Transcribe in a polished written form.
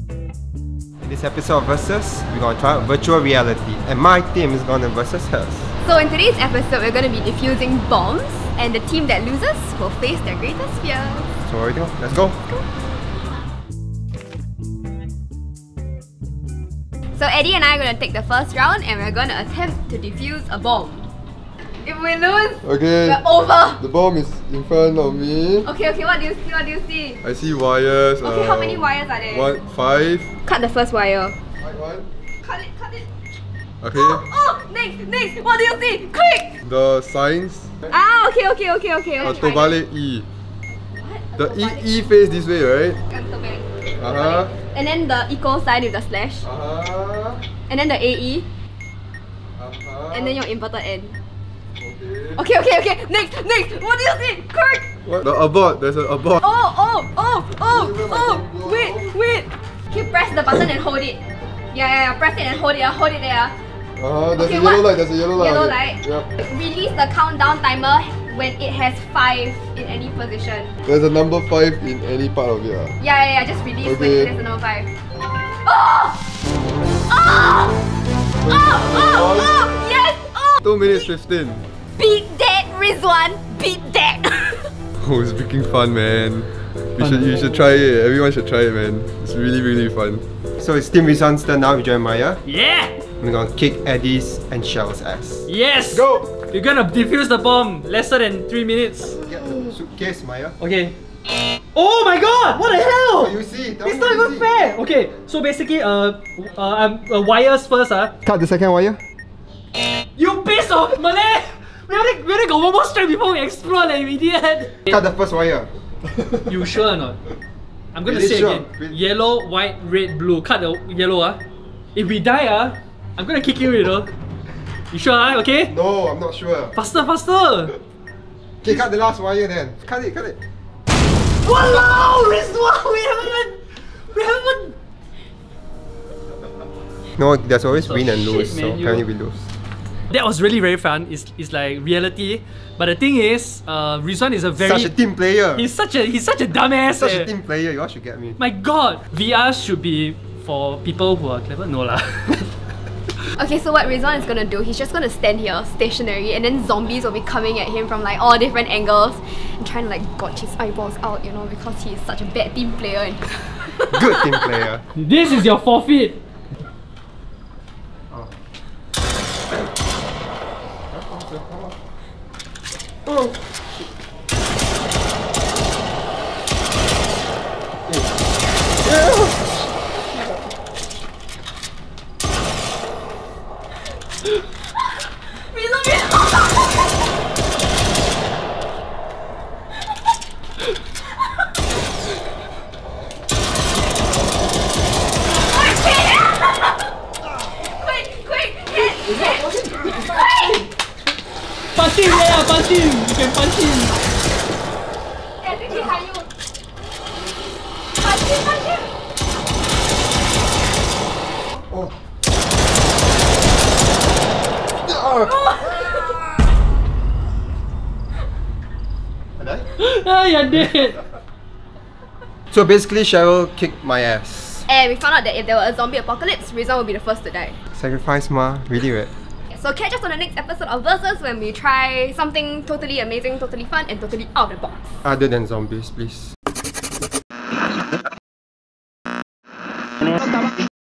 In this episode of Versus, we're gonna try out virtual reality, and my team is gonna versus hers. So in today's episode, we're gonna be defusing bombs, and the team that loses will face their greatest fears. So what do we do? Let's go! So Eddie and I are gonna take the first round, and we're gonna attempt to defuse a bomb. If we lose, okay, we're over! The bomb is in front of me. Okay, what do you see? What do you see? I see wires. Okay, how many wires are there? 5. Cut the first wire. One. Cut it! Okay. Oh! Next! What do you see? Quick! The signs. Ah, okay. Tobale E. What? The E face this way, right? And then the equal sign with the slash. And then the AE. And then your inverted N. Okay. Next! What do you see? Quick! What? The abort. There's an abort. Oh! Wait! Okay, press the button and hold it. Yeah. Press it and hold it. Hold it there. There's a yellow light. There's a yellow light. Yellow light. Yep. Release the countdown timer when it has 5 in any position. There's a number 5 in any part of it. Yeah. Just release when there's a number 5. Yes! 2 minutes 15. Beat that, Ridzwan! Beat that! Oh, it's freaking fun, man. You should try it. Everyone should try it, man. It's really fun. So it's Team Ridzwan's turn now with Jeremiah. Yeah! We're gonna kick Eddie's and Cheryl's ass. Yes! Go! We're gonna defuse the bomb lesser than 3 minutes. Get the suitcase, Maya. Okay. Oh my god! What the hell? What you see? It's not even fair! Okay, so basically, wires first, Cut the second wire. You piece of Malay! We only got one more strike before we explode, you idiot! Cut the first wire. You sure or not? I'm gonna Really say sure? again. Really? Yellow, white, red, blue. Cut the yellow, If we die, I'm gonna kick you, You sure, Okay? No, I'm not sure. Faster! Okay, cut the last wire then. Cut it. Walao! Ridzwan! We haven't... No, there's always So win and shit, lose, so man, apparently we lose. That was really very fun. It's like reality. But the thing is, Ridzwan is a very... Such a team player. He's such a dumbass. Such a team player, you all should get me. My god! VR should be for people who are clever? No lah. Okay, so what Ridzwan is gonna do, he's just gonna stand here, stationary, and then zombies will be coming at him from like all different angles and trying to like gouge his eyeballs out, because he's such a bad team player and Good team player. This is your forfeit! Oh. Punch him! You can punch him! Oh. You're dead! So basically, Cheryl kicked my ass. and we found out that if there were a zombie apocalypse, Ridzwan would be the first to die. Sacrifice ma, really right? So catch us on the next episode of Versus when we try something totally amazing, totally fun, and totally out of the box. Other than zombies, please.